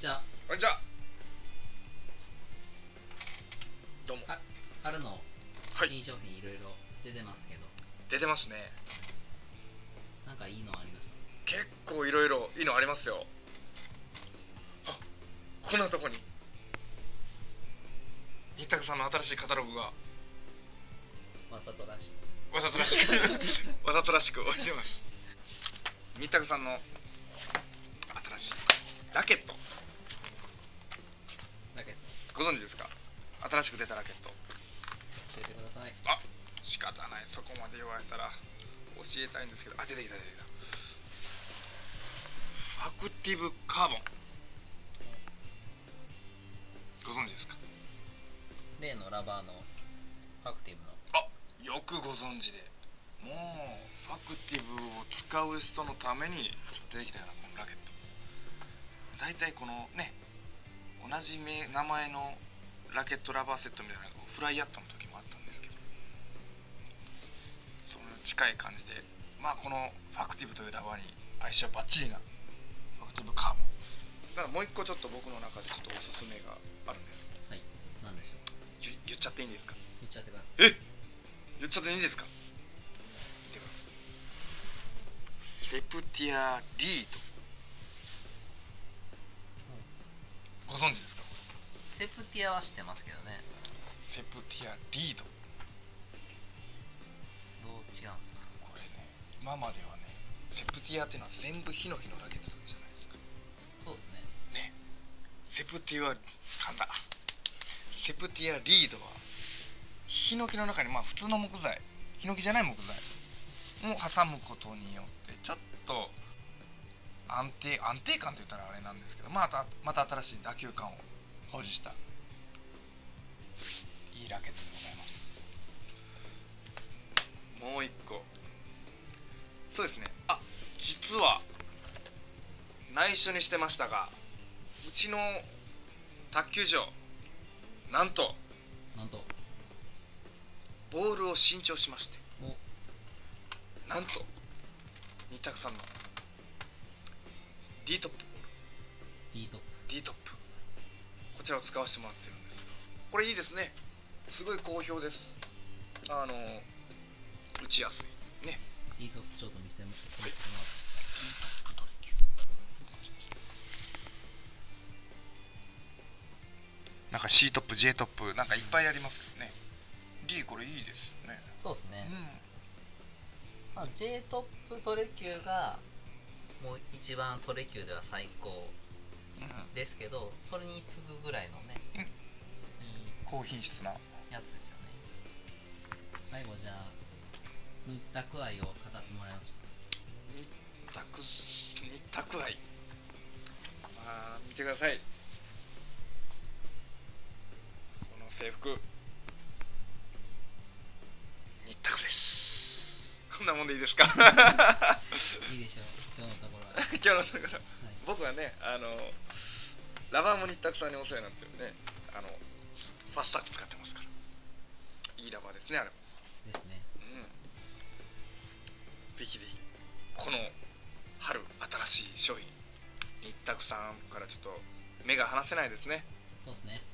ちは。 こんにちは。どうも。 春のはい。 新商品いろいろ出てますけど、 出てますね。 なんかいいのありました？ 結構いろいろいいのありますよ。あ、こんなとこに新宅さんの新しいカタログがわざとらしい。 わざとらしくわざとらしく置いてます。新宅さんの新しいラケット、ご存知ですか？新しく出たラケット教えてください。 あ、仕方ない、そこまで言われたら教えたいんですけど、出てきた。アクティブカーボン、ご存知ですか？ 例のラバーのファクティブの。 あ、よくご存知で。もうファクティブを使う人のためにちょっと出てきたようなこのラケット、大体このね、同じ名前のラケットラバーセットみたいなのがフライアットの時もあったんですけど、その近い感じで、まあこのファクティブというラバーに相性バッチリなファクティブカーボン。ただもう一個ちょっと僕の中でちょっとおすすめがあるんです。 はい、なんでしょう。 言っちゃっていいんですか？ 言っちゃってください。 言っちゃっていいですか？見てください。セプティアリード、ご存知ですか？ セプティアは知ってますけどね。 セプティアリード、 どう違うんですか？ これね、今まではね、セプティアっていうのは全部ヒノキのラケットだったじゃないですか。 そうですね。 ね、セプティア、噛んだ。セプティアリードはヒノキの中に、まあ普通の木材、ヒノキじゃない木材も挟むことによってちょっと安定感といったらあれなんですけど、また新しい打球感を保持したいいラケットでございます。もう一個、そうですね、実は内緒にしてましたが、うちの卓球場、なんとボールを新調しまして、なんと新宅さんの D トップ、 D トップ、こちらを使わせてもらってるんですが、これいいですね。すごい好評です。打ちやすいね。 D トップちょっと見せてもらっていいですか？ D トップトレキュー、なんか C トップ J トップなんかいっぱいありますけどね。 D これいいですよね。 そうですね。まあ、J トップトレキューがもう一番トレキューでは最高ですけど、それに次ぐぐらいのね、いい高品質なやつですよね。最後じゃあ日卓愛を語ってもらいましょう。 日卓愛、見てください、この制服、日卓です。こんなもんでいいですか？ いいでしょう、今日のところは。 今日のところ、僕はね、ラバーも日卓さんにお世話になってるね、ファスタック使ってますから、いいラバーですね、あれもですね。 ぜひぜひこの春新しい商品、日卓さんからちょっと目が離せないですね。 そうですね。